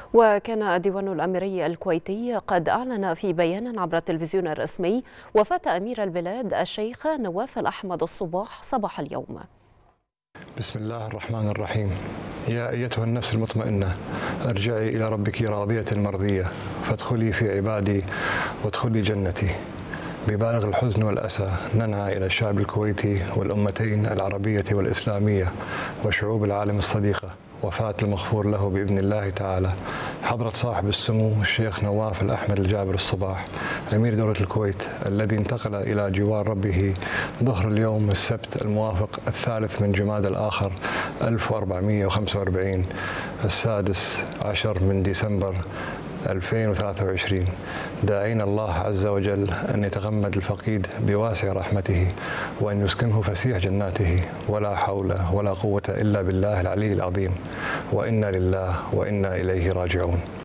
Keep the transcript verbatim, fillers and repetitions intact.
وكان الديوان الأميري الكويتي قد أعلن في بيان عبر التلفزيون الرسمي وفاة أمير البلاد الشيخ نواف الأحمد الصباح صباح اليوم. بسم الله الرحمن الرحيم. يا أيتها النفس المطمئنة، ارجعي إلى ربك راضية مرضية، فادخلي في عبادي وادخلي جنتي. ببالغ الحزن والأسى ننعى إلى الشعب الكويتي والأمتين العربية والإسلامية وشعوب العالم الصديقة وفاة المغفور له بإذن الله تعالى حضرة صاحب السمو الشيخ نواف الأحمد الجابر الصباح أمير دولة الكويت، الذي انتقل إلى جوار ربه ظهر اليوم السبت الموافق الثالث من جماد الآخر ألف وأربعمئة وخمسة وأربعين السادس عشر من ديسمبر ألفين وثلاثة وعشرين، داعين الله عز وجل أن يتغمد الفقيد بواسع رحمته وأن يسكنه فسيح جناته، ولا حول ولا قوة إلا بالله العلي العظيم، وإنا لله وإنا إليه راجعون.